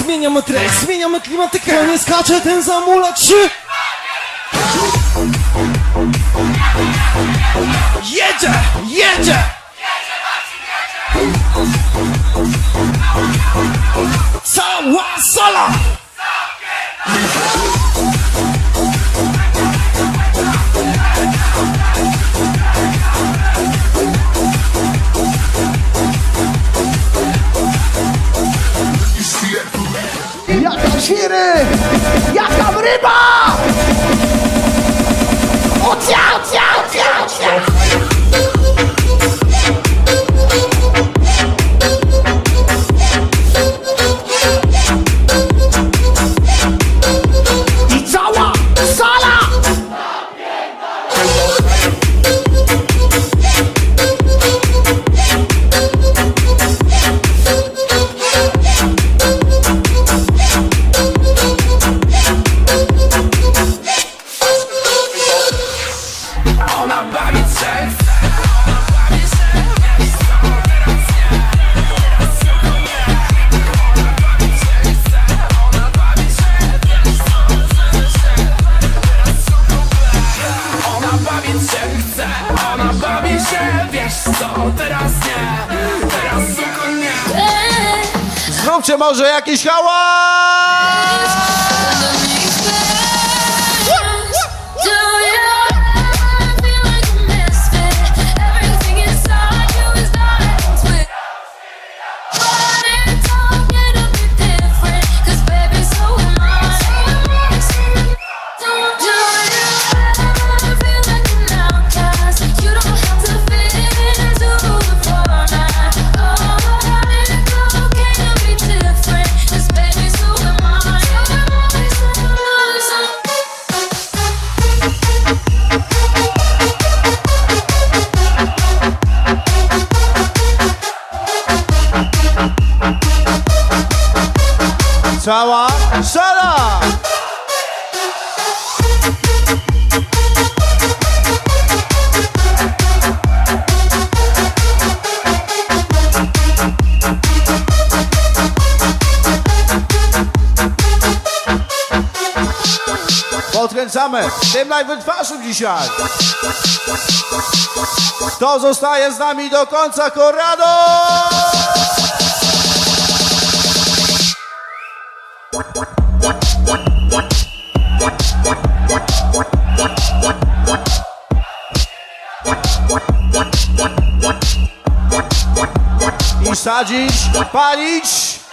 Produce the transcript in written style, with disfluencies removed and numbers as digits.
zmieniamy trek, zmieniamy klimatykę. Nie skacze ten zamula. 3. Jedzie, jedzie. Cała sala. Jaka świry! Jaka ryba! Ocia! I cała sala! Ona bawi się, wiesz co, teraz nie, teraz tylko nie. Zróbcie może jakiś hałas! Cała sala! Podkręcamy tym najwytwaszym dzisiaj. Kto zostaje z nami do końca, Corrado! I sadzić, palić.